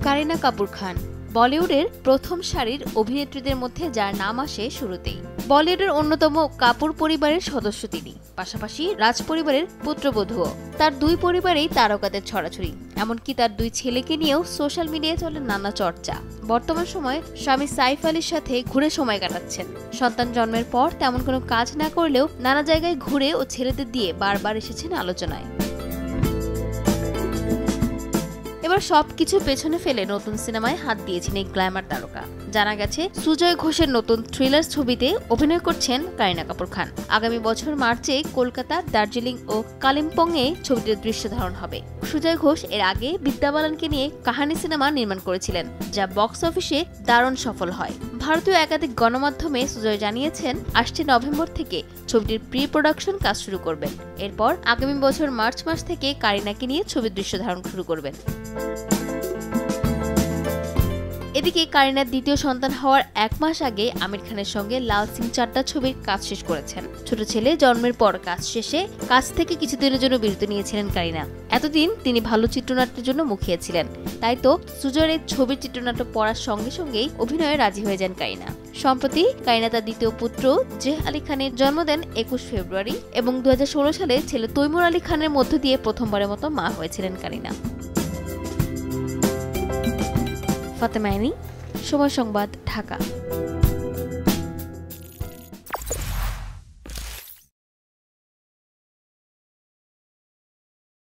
কারিনা কাপুর খান বলিউডের প্রথম সারির অভিনেত্রীদের মধ্যে যার নাম আসে শুরুতেই। বলিউডের অন্যতম কাপুর পরিবারের সদস্য তিনি, পাশাপাশি রাজ পরিবারের পুত্রবধূও। তার দুই পরিবারেই তারকাদের ছড়াছড়ি, এমনকি তার দুই ছেলেকে নিয়েও সোশ্যাল মিডিয়ায় চলে নানা চর্চা। বর্তমান সময়ে স্বামী সাইফ আলীর সাথে ঘুরে সময় কাটাচ্ছেন। সন্তান জন্মের পর তেমন কোনো কাজ না করলেও নানা জায়গায় ঘুরে ও ছেলেদের দিয়ে বারবার এসেছেন আলোচনায়। এবার সবকিছু পেছনে ফেলে নতুন সিনেমায় হাত দিয়েছেন এই গ্ল্যামার তারকা। জানা গেছে সুজয় ঘোষের নতুন থ্রিলার ছবিতে অভিনয় করছেন কারিনা কাপুর খান। আগামী বছর মার্চে কলকাতা, দার্জিলিং ও কালিম্পংয়ে ছবিটির দৃশ্য ধারণ হবে। সুজয় ঘোষ এর আগে বিদ্যা বালানকে নিয়ে কাহানি সিনেমা নির্মাণ করেছিলেন, যা বক্স অফিসে দারুণ সফল হয়। ভারতীয় একাধিক গণমাধ্যমে সুজয় জানিয়েছেন আসছে নভেম্বর থেকে ছবিটির প্রি প্রোডাকশন কাজ শুরু করবেন। এরপর আগামী বছর মার্চ মাস থেকে কারিনাকে নিয়ে ছবির দৃশ্য ধারণ শুরু করবেন। এদিকে কারিনার দ্বিতীয় সন্তান হওয়ার 1 মাস আগে আমির খানের সঙ্গে লাল সিং চাড্ডা ছবির কাজ শেষ করেছেন। ছোট ছেলে জন্মের পর কাজ শেষে কাজ থেকে কিছুদিনের জন্য বিরতি নিয়েছিলেন কারিনা। এতদিন তিনি ভালো চিত্রনাট্যের জন্য মুখিয়েছিলেন, তাই তো সুজয়ের এই ছবির চিত্রনাট্য পড়ার সঙ্গে সঙ্গেই অভিনয়ে রাজি হয়ে যান কারিনা। সম্প্রতি কারিনা তার দ্বিতীয় পুত্র জেহ আলী খানের জন্ম দেন 21 ফেব্রুয়ারি এবং 2016 সালে ছেলে তৈমুর আলী খানের মধ্য দিয়ে প্রথমবারের মতো মা হয়েছিলেন কারিনা। ফাতেমা আইনি, সময় সংবাদ, ঢাকা।